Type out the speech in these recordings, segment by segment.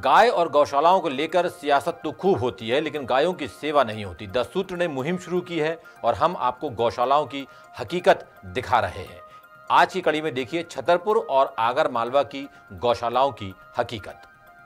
गाय और गौशालाओं को लेकर सियासत तो खूब होती है, लेकिन गायों की सेवा नहीं होती। 10 सूत्र ने मुहिम शुरू की है और हम आपको गौशालाओं की हकीकत दिखा रहे हैं। आज की कड़ी में देखिए छतरपुर और आगर मालवा की गौशालाओं की हकीकत।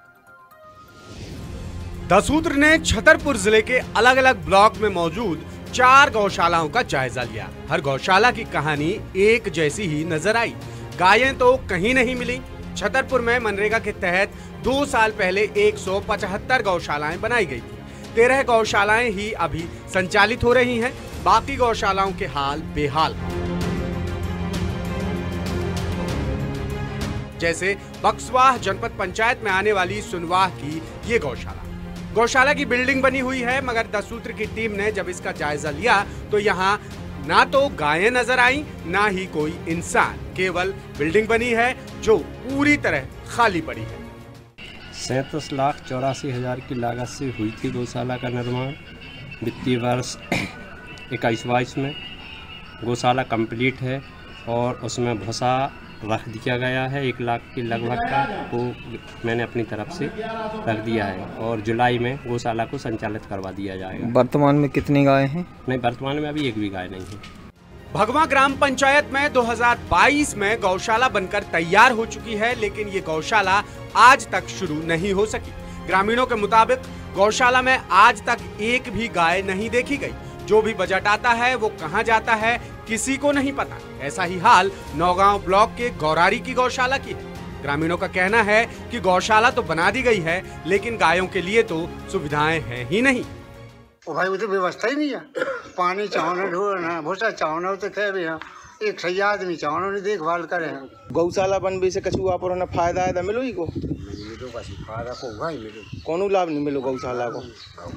10 सूत्र ने छतरपुर जिले के अलग अलग ब्लॉक में मौजूद 4 गौशालाओं का जायजा लिया। हर गौशाला की कहानी एक जैसी ही नजर आई। गायें तो कहीं नहीं मिली। छतरपुर में मनरेगा के तहत 2 साल पहले 175 गौशालाएं बनाई गई थी। 13 गौशालाएं ही अभी संचालित हो रही हैं। बाकी गौशालाओं के हाल बेहाल। जैसे बक्सवाह जनपद पंचायत में आने वाली सुनवाह की ये गौशाला की बिल्डिंग बनी हुई है, मगर 10 सूत्र की टीम ने जब इसका जायजा लिया तो यहाँ ना तो गायें नजर आई, ना ही कोई इंसान। केवल बिल्डिंग बनी है जो पूरी तरह खाली पड़ी है। 37,84,000 की लागत से हुई थी गौशाला का निर्माण। वित्तीय वर्ष 21-22 में गौशाला कंप्लीट है और उसमें भूसा रख दिया गया है 1 लाख के लगभग का, वो मैंने अपनी तरफ से रख दिया है और जुलाई में गौशाला को संचालित करवा दिया जाएगा। वर्तमान में कितनी गाय हैं? नहीं, वर्तमान में अभी 1 भी गाय नहीं है। भगवा ग्राम पंचायत में 2022 में गौशाला बनकर तैयार हो चुकी है, लेकिन ये गौशाला आज तक शुरू नहीं हो सकी। ग्रामीणों के मुताबिक गौशाला में आज तक एक भी गाय नहीं देखी गई। जो भी बजट आता है वो कहां जाता है किसी को नहीं पता। ऐसा ही हाल नौगांव ब्लॉक के गौरारी की गौशाला की है। ग्रामीणों का कहना है कि गौशाला तो बना दी गई है, लेकिन गायों के लिए तो सुविधाएं हैं ही नहीं। ओ भाई उधर व्यवस्था ही नहीं है। पानी चावना ढोना भूसा चावना तो कह भी एक सही आदमी चावना नहीं देखभाल करे। गौशाला बनने से कछु आप ना फायदा है मिलो ही को फायदा को भाई मिलो कोनो लाभ नहीं मिलो गौशाला को।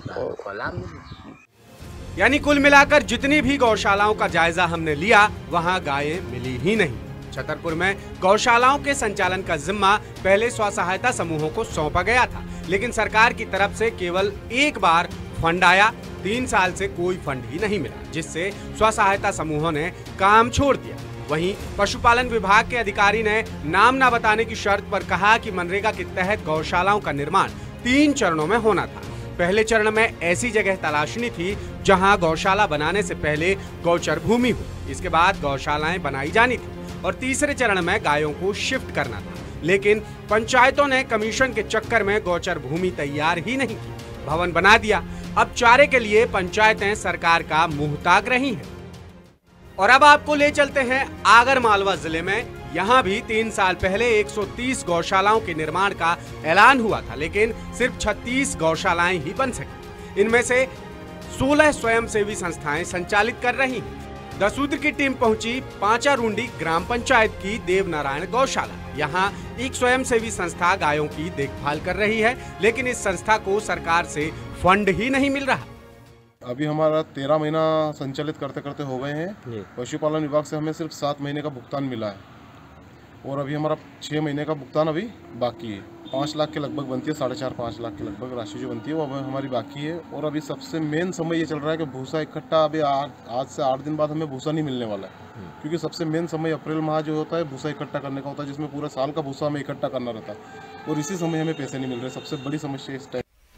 यानी कुल मिलाकर जितनी भी गौशालाओं का जायजा हमने लिया वहां गायें मिली ही नहीं। छतरपुर में गौशालाओं के संचालन का जिम्मा पहले स्व सहायता समूहों को सौंपा गया था, लेकिन सरकार की तरफ से केवल एक बार फंड आया। 3 साल से कोई फंड ही नहीं मिला, जिससे स्व सहायता समूहों ने काम छोड़ दिया। वहीं पशुपालन विभाग के अधिकारी ने नाम न बताने की शर्त पर कहा कि मनरेगा के तहत गौशालाओं का निर्माण 3 चरणों में होना था। पहले चरण में ऐसी जगह तलाशनी थी जहां गौशाला बनाने से पहले गौचर भूमि हो। इसके बाद गौशालाएं बनाई जानी थी और तीसरे चरण में गायों को शिफ्ट करना था, लेकिन पंचायतों ने कमीशन के चक्कर में गौचर भूमि तैयार ही नहीं की। भवन बना दिया। अब चारे के लिए पंचायतें सरकार का मुंह ताक रही हैं। और अब आपको ले चलते हैं आगर मालवा जिले में। यहाँ भी 3 साल पहले 130 गौशालाओं के निर्माण का ऐलान हुआ था, लेकिन सिर्फ 36 गौशालाएं ही बन सकी। इनमें से 16 स्वयंसेवी संस्थाएं संचालित कर रही हैं। 10 सूत्र की टीम पहुंची पांचारुंडी ग्राम पंचायत की देवनारायण गौशाला। यहाँ एक स्वयंसेवी संस्था गायों की देखभाल कर रही है, लेकिन इस संस्था को सरकार से फंड ही नहीं मिल रहा। अभी हमारा 13 महीना संचालित करते करते हो गए हैं। पशुपालन विभाग से हमें सिर्फ 7 महीने का भुगतान मिला है और अभी हमारा 6 महीने का भुगतान अभी बाकी है। 5 लाख के लगभग बनती है, 4.5-5 लाख के लगभग राशि जो बनती है वो हमारी बाकी है। और अभी सबसे मेन समय ये चल रहा है कि भूसा इकट्ठा अभी आज से 8 दिन बाद हमें भूसा नहीं मिलने वाला है, क्योंकि सबसे मेन समय अप्रैल माह जो होता है भूसा इकट्ठा करने का होता है, जिसमें पूरा साल का भूसा हमें इकट्ठा करना रहता है और इसी समय हमें पैसे नहीं मिल रहे। सबसे बड़ी समस्या इस टाइम।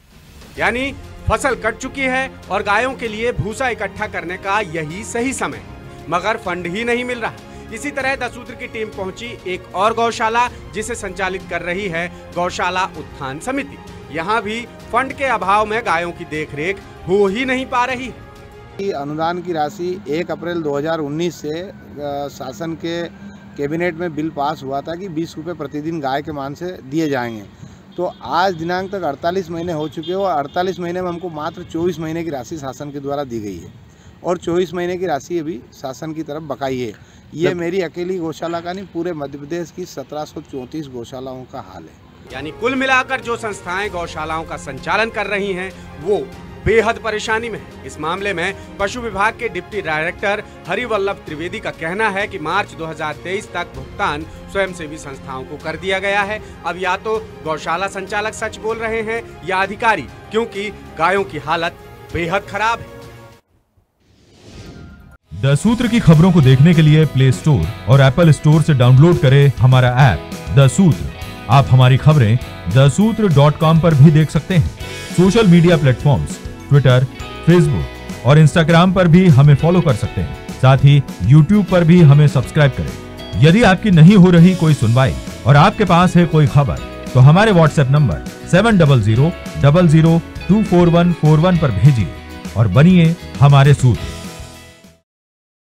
यानी फसल कट चुकी है और गायों के लिए भूसा इकट्ठा करने का यही सही समय है, मगर फंड ही नहीं मिल रहा। इसी तरह 10 सूत्र की टीम पहुंची एक और गौशाला, जिसे संचालित कर रही है गौशाला उत्थान समिति। यहाँ भी फंड के अभाव में गायों की देखरेख हो ही नहीं पा रही है। अनुदान की राशि 1 अप्रैल 2019 से शासन के कैबिनेट में बिल पास हुआ था कि 20 रुपये प्रतिदिन गाय के मान से दिए जाएंगे। तो आज दिनांक तक 48 महीने हो चुके हो। 48 महीने में हमको मात्र 24 महीने की राशि शासन के द्वारा दी गई है और 24 महीने की राशि अभी शासन की तरफ बकाई है। ये मेरी अकेली गौशाला का नहीं, पूरे मध्य प्रदेश की 1734 गौशालाओं का हाल है। यानी कुल मिलाकर जो संस्थाएं गौशालाओं का संचालन कर रही हैं वो बेहद परेशानी में है। इस मामले में पशु विभाग के डिप्टी डायरेक्टर हरिवल्लभ त्रिवेदी का कहना है कि मार्च 2023 तक भुगतान स्वयंसेवी संस्थाओं को कर दिया गया है। अब या तो गौशाला संचालक सच बोल रहे हैं या अधिकारी, क्योंकि गायों की हालत बेहद खराब है। 10 सूत्र की खबरों को देखने के लिए प्ले स्टोर और एप्पल स्टोर से डाउनलोड करें हमारा ऐप 10 सूत्र। आप हमारी खबरें thesutra.com पर भी देख सकते हैं। Social media platforms Twitter, Facebook और इंस्टाग्राम पर भी हमें फॉलो कर सकते हैं। साथ ही यूट्यूब पर भी हमें सब्सक्राइब करें। यदि आपकी नहीं हो रही कोई सुनवाई और आपके पास है कोई खबर, तो हमारे व्हाट्सएप नंबर 700000244141 पर भेजिए और बनिए हमारे सूत्र।